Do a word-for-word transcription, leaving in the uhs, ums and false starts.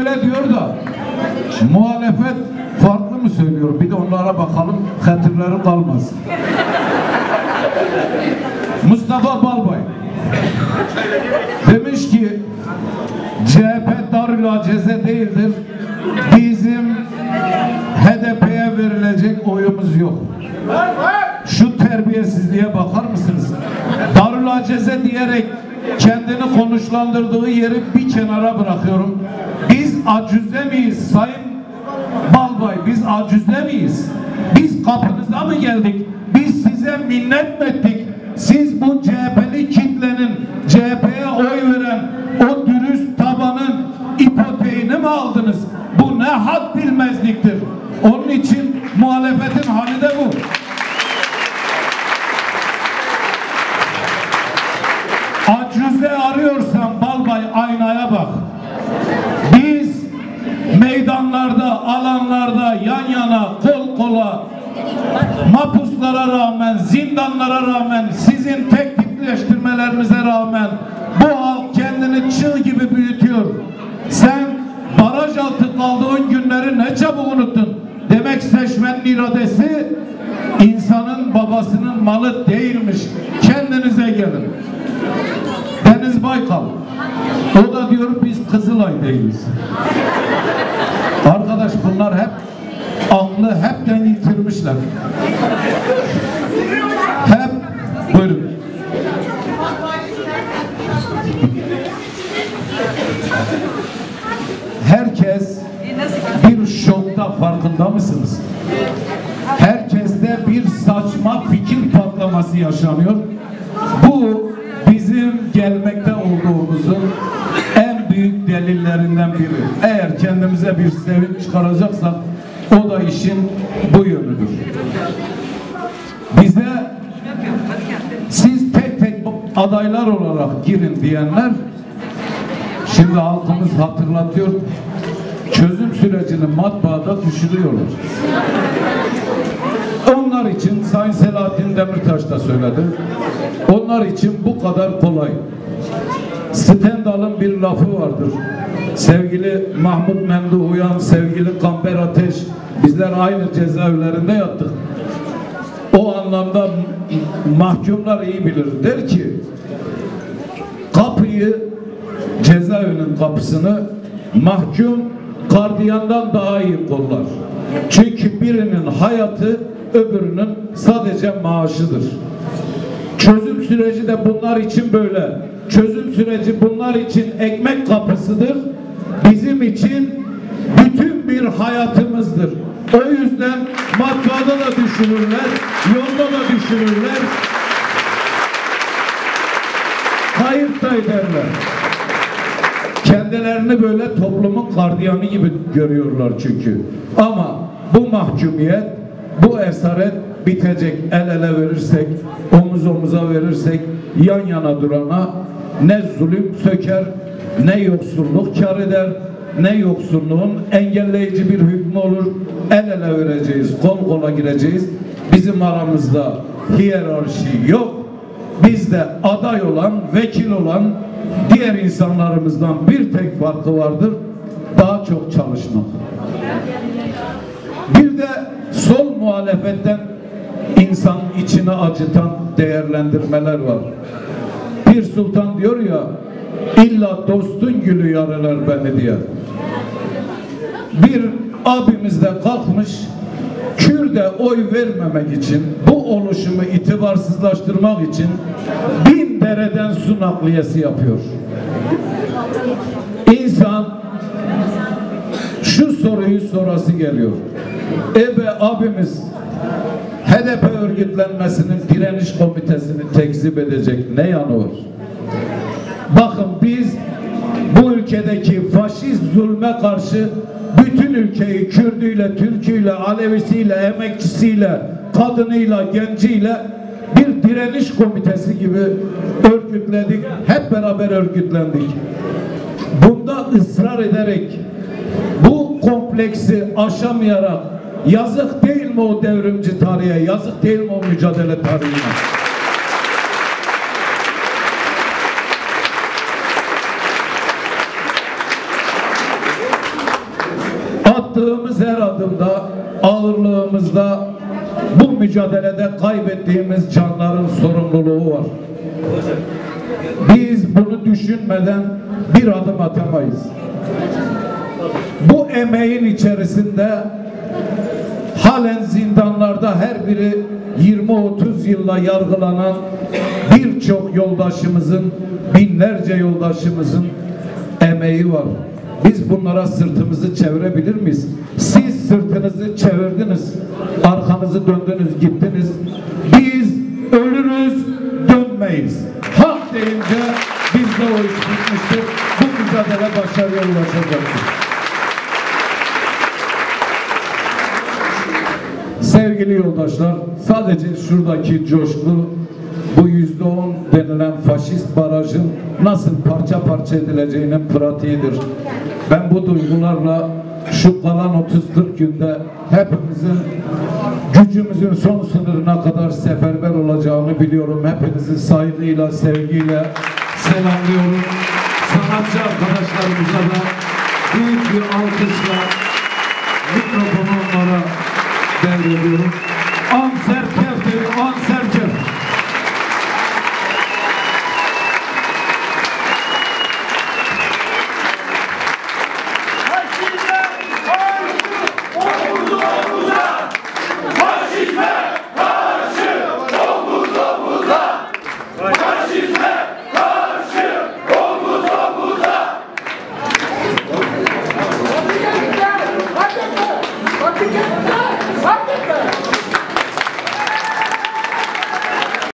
böyle diyor da muhalefet farklı mı söylüyor? Bir de onlara bakalım, hatırları kalmasın. Mustafa Balbay demiş ki C H P Darül Aceze değildir. Bizim H D P'ye verilecek oyumuz yok. Şu terbiyesizliğe bakar mısınız? Darül Aceze diyerek kendini konuşlandırdığı yeri bir kenara bırakıyorum. Biz acüze miyiz Sayın Balbay? Biz acüze miyiz? Biz kapınıza mı geldik? Biz size minnet mi ettik? Siz bu C H P'li kitlenin C H P'ye oy veren o dürüst tabanın ipoteğini mi aldınız? Bu ne had bilmezliktir. Onun için muhalefetin hali de bu. Acüze arıyorsan Balbay aynaya bak. Biz meydanlarda, alanlarda yan yana, kol kola, mahpuslara rağmen, zindanlara rağmen, sizin tek tipleştirmelerinize rağmen bu halk kendini çığ gibi büyütüyor. Sen baraj altı kaldığın günleri ne çabuk unuttun. Demek seçmenin iradesi insanın babasının malı değilmiş. Kendinize gelin. Deniz Baykal, o da diyor biz Kızılay değiliz. Arkadaş bunlar hep aklı hepten yitirmişler. Hep buyurun. Herkes bir şokta, farkında mısınız? Herkeste bir saçma fikir patlaması yaşanıyor. Bu bizim gelmekte olduğumuzun en büyük delillerinden biri. Eğer kendimize bir sevinç çıkaracaksak o da işin bu yönüdür. Bize siz tek tek adaylar olarak girin diyenler şimdi halkımız hatırlatıyor, çözüm sürecini matbaada düşürüyorlar. Onlar için Sayın Selahattin Demirtaş da söyledi. Onlar için bu kadar kolay. Stendhal'ın bir lafı vardır. Sevgili Mahmut Memduh Uyan, sevgili Kamber Ateş, bizler aynı cezaevlerinde yattık. O anlamda mahkumlar iyi bilir. Der ki kapıyı, cezaevinin kapısını mahkum gardiyandan daha iyi kollar. Çünkü birinin hayatı öbürünün sadece maaşıdır. Çözüm süreci de bunlar için böyle. Çözüm süreci bunlar için ekmek kapısıdır. Bizim için bütün bir hayatımızdır. O yüzden matbaada da düşünürler, yolda da düşünürler, kayıp da ederler. Kendilerini böyle toplumun gardiyanı gibi görüyorlar çünkü. Ama bu mahkumiyet, bu esaret bitecek. El ele verirsek, omuz omuza verirsek, yan yana durana ne zulüm söker, ne yoksulluk kar eder, ne yoksulluğun engelleyici bir hükmü olur. El ele vereceğiz, kol kola gireceğiz. Bizim aramızda hiyerarşi yok. Bizde aday olan, vekil olan diğer insanlarımızdan bir tek farkı vardır. Daha çok çalışmak. Bir de sol muhalefetten insan içini acıtan değerlendirmeler var. Bir sultan diyor ya, illa dostun gülü yaralar beni diye. Bir abimiz de kalkmış, Kürt'e oy vermemek için, bu oluşumu itibarsızlaştırmak için bin dereden su nakliyesi yapıyor. İnsan şu soruyu sorası geliyor. Ebe abimiz H D P örgütlenmesinin direniş komitesini tekzip edecek ne yanı var? Bakın biz bu ülkedeki faşist zulme karşı bütün ülkeyi Kürdüyle, Türküyle, Alevisiyle, emekçisiyle, kadınıyla, genciyle bir direniş komitesi gibi örgütledik. Hep beraber örgütlendik. Bunda ısrar ederek bu kompleksi aşamayarak yazık değil mi o devrimci tarihe, yazık değil mi o mücadele tarihine? attığımız her adımda, ağırlığımızda, bu mücadelede kaybettiğimiz canların sorumluluğu var. Biz bunu düşünmeden bir adım atamayız. Bu emeğin içerisinde halen zindanlarda her biri yirmi otuz yılla yargılanan birçok yoldaşımızın, binlerce yoldaşımızın emeği var. Biz bunlara sırtımızı çevirebilir miyiz? Siz sırtınızı çevirdiniz, arkanızı döndünüz, gittiniz. Biz ölürüz, dönmeyiz. Hak deyince bizde o iş bitmiştir. Bu mücadele başarıya ulaşacaktır. Sevgili yoldaşlar, sadece şuradaki coşku, bu yüzde on denilen faşist barajın nasıl parça parça edileceğinin pratiğidir. Ben bu duygularla şu kalan otuz kırk günde hepimizin gücümüzün son sınırına kadar seferber olacağını biliyorum. Hepinizi saygıyla, sevgiyle selamlıyorum. Sanatçı arkadaşlarımıza da büyük bir alkışla mikrofonu onlara devrediyorum. Anser Kevdir, Anser